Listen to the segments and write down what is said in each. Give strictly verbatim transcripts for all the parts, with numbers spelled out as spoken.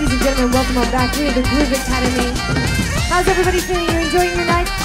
ladies and gentlemen, welcome on back to the Groove Academy. How's everybody feeling? You enjoying your night?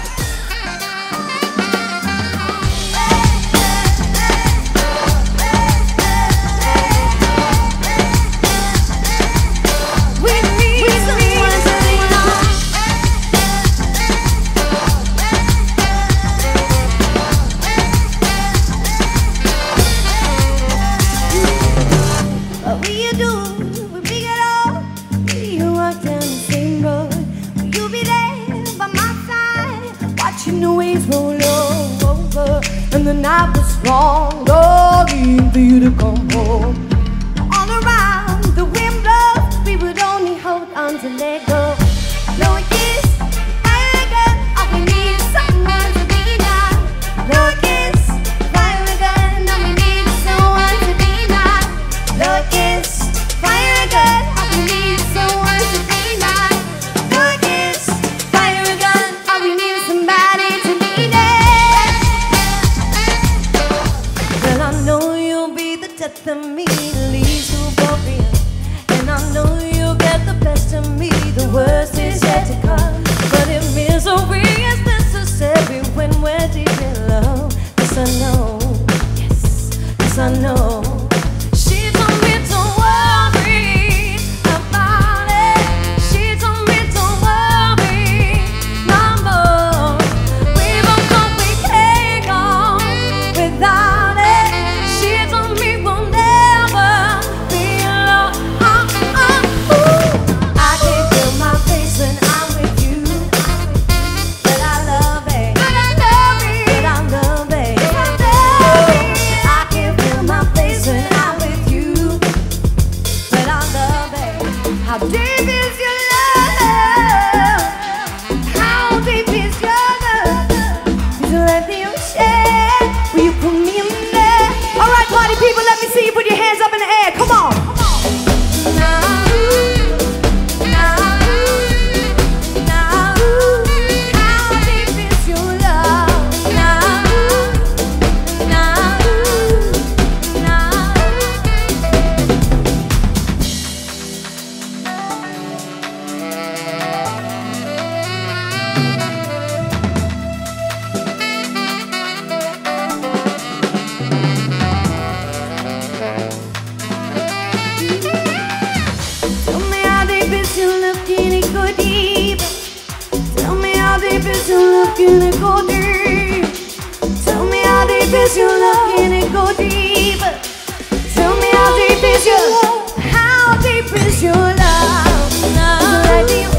And the night was long, longing for you to come home. All around the wind blows, we would only hold on to let go. No kiss, fire again, all we need is someone to be now. No kiss, fire again, all we need is someone to be now. No kiss, fire again, all we need is someone to be now. No kiss, fire again, all we need is somebody to be now. Death of me leads to oblivion, and I know you'll get the best of me. The worst is yet to come, but if misery is necessary when we're deep in love, yes I know, yes, yes I know. She told me don't worry about it. She told me don't worry no more. We both know we can't go without it. She told me people, let me see you put your hands up in the air. Come on. Now, now, now, how deep is your love? Now, now, now. Looking it go deep. Tell me how deep is your love? Can it go deep? Tell me how deep is your love? How deep is your love? Now,